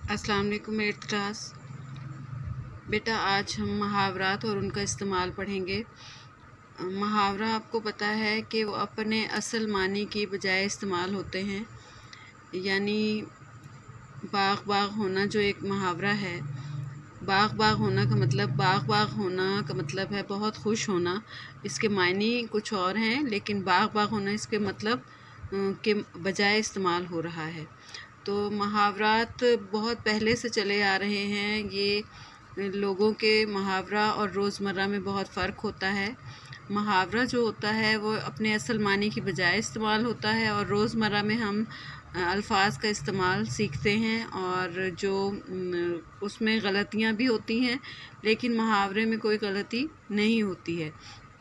अस्सलाम वालेकुम 8th class. बेटा आज हम मुहावरात और उनका इस्तेमाल पढ़ेंगे। मुहावरा आपको पता है कि वो अपने असल मानी की बजाय इस्तेमाल होते हैं। यानी बाग बाग होना जो एक मुहावरा है, बाग बाग होना का मतलब है बहुत खुश होना। इसके मायने कुछ और हैं, लेकिन बाग बाग होना इसके मतलब के बजाय इस्तेमाल हो रहा है। तो मुहावरात बहुत पहले से चले आ रहे हैं। ये लोगों के मुहावरा और रोज़मर्रा में बहुत फ़र्क होता है। मुहावरा जो होता है वो अपने असल मानी की बजाय इस्तेमाल होता है, और रोज़मर्रा में हम अल्फाज का इस्तेमाल सीखते हैं, और जो उसमें गलतियाँ भी होती हैं, लेकिन मुहावरे में कोई गलती नहीं होती है।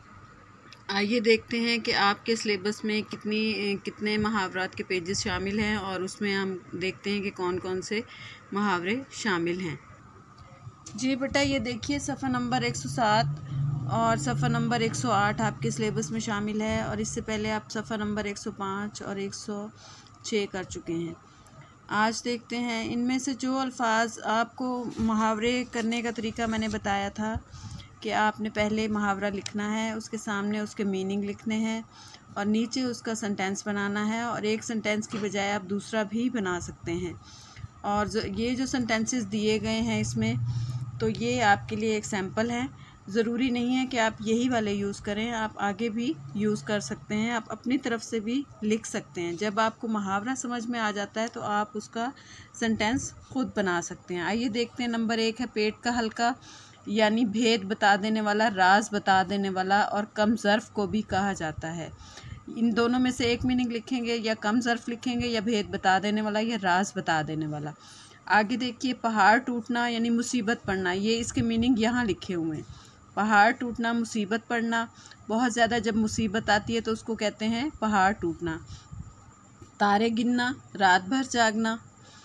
आइए देखते हैं कि आपके सिलेबस में कितने मुहावरात के पेजेस शामिल हैं, और उसमें हम देखते हैं कि कौन कौन से मुहावरे शामिल हैं। जी बेटा, ये देखिए सफ़ा नंबर 107 और सफ़ा नंबर 108 आपके सिलेबस में शामिल है, और इससे पहले आप सफ़ा नंबर 105 और 106 कर चुके हैं। आज देखते हैं इनमें से जो अल्फाज आपको मुहावरे करने का तरीका मैंने बताया था कि आपने पहले मुहावरा लिखना है, उसके सामने उसके मीनिंग लिखने हैं, और नीचे उसका सेंटेंस बनाना है, और एक सेंटेंस की बजाय आप दूसरा भी बना सकते हैं। और ये जो सेंटेंसेस दिए गए हैं इसमें, तो ये आपके लिए एक सैम्पल है। ज़रूरी नहीं है कि आप यही वाले यूज़ करें, आप आगे भी यूज़ कर सकते हैं, आप अपनी तरफ से भी लिख सकते हैं। जब आपको मुहावरा समझ में आ जाता है तो आप उसका सेंटेंस खुद बना सकते हैं। आइए देखते हैं। नंबर 1 है पेट का हल्का, यानी भेद बता देने वाला, राज बता देने वाला, और कम ज़र्फ़ को भी कहा जाता है। इन दोनों में से एक मीनिंग लिखेंगे, या कम ज़र्फ़ लिखेंगे, या भेद बता देने वाला, या राज बता देने वाला। आगे देखिए, पहाड़ टूटना यानी मुसीबत पड़ना, ये इसके मीनिंग यहाँ लिखे हुए हैं। पहाड़ टूटना, मुसीबत पड़ना, बहुत ज़्यादा जब मुसीबत आती है तो उसको कहते हैं पहाड़ टूटना। तारे गिनना, रात भर जागना,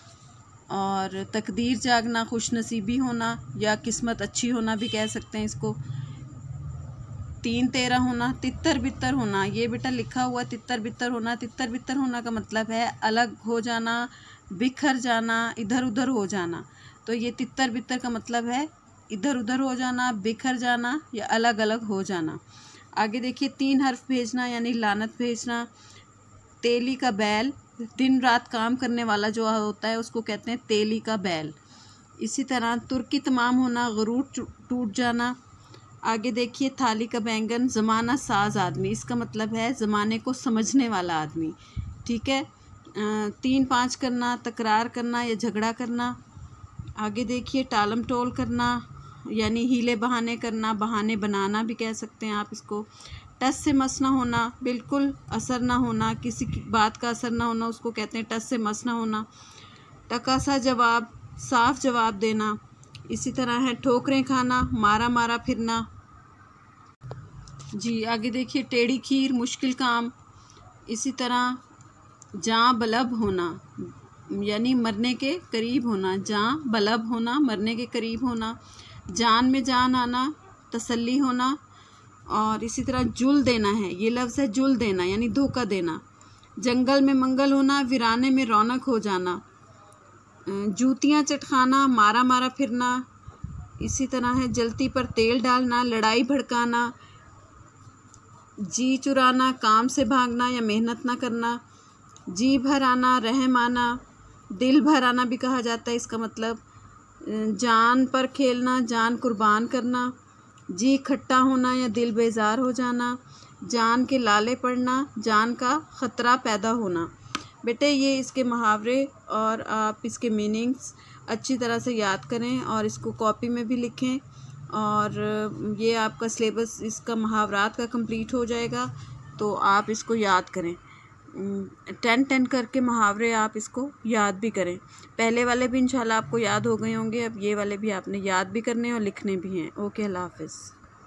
और तकदीर जागना, खुशनसीबी होना या किस्मत अच्छी होना भी कह सकते हैं इसको। 3 तेरा होना, तितर बितर होना, ये बेटा लिखा हुआ तितर बितर होना। तितर बितर होना का मतलब है अलग हो जाना, बिखर जाना, इधर उधर हो जाना। तो ये तितर बितर का मतलब है इधर उधर हो जाना, बिखर जाना, या अलग अलग हो जाना। आगे देखिए, 3 हर्फ भेजना यानी लानत भेजना। तेली का बैल, दिन रात काम करने वाला जो होता है उसको कहते हैं तेली का बैल। इसी तरह तुर्की तमाम होना, गरूर टूट जाना। आगे देखिए, थाली का बैंगन, ज़माना साज आदमी, इसका मतलब है ज़माने को समझने वाला आदमी। ठीक है। 3-5 करना, तकरार करना या झगड़ा करना। आगे देखिए, टालम टोल करना यानी हीले बहाने करना, बहाने बनाना भी कह सकते हैं आप इसको। टस से मस ना होना, बिल्कुल असर ना होना, किसी की बात का असर ना होना, उसको कहते हैं टस से मस ना होना। टका सा जवाब, साफ जवाब देना। इसी तरह है ठोकरें खाना, मारा मारा फिरना। जी आगे देखिए, टेढ़ी खीर, मुश्किल काम। इसी तरह जाँ बलब होना यानी मरने के करीब होना, जाँ बलब होना, मरने के करीब होना। जान में जान आना, तसल्ली होना। और इसी तरह जुल देना है, ये लफ्ज़ है जुल देना यानी धोखा देना। जंगल में मंगल होना, वीराने में रौनक हो जाना। जूतियाँ चटखाना, मारा मारा फिरना। इसी तरह है जलती पर तेल डालना, लड़ाई भड़काना। जी चुराना, काम से भागना या मेहनत ना करना। जी भर आना, रहम आना। दिल भर आना भी कहा जाता है, इसका मतलब जान पर खेलना, जान कुर्बान करना। जी खट्टा होना या दिल बेजार हो जाना। जान के लाले पड़ना, जान का ख़तरा पैदा होना। बेटे ये इसके मुहावरे और आप इसके मीनिंग्स अच्छी तरह से याद करें, और इसको कॉपी में भी लिखें, और ये आपका सिलेबस इसका मुहावरात का कंप्लीट हो जाएगा। तो आप इसको याद करें, 10 करके मुहावरे आप इसको याद भी करें। पहले वाले भी इंशाल्लाह आपको याद हो गए होंगे, अब ये वाले भी आपने याद भी करने और लिखने भी हैं। ओके, अल्लाह हाफ़िज़।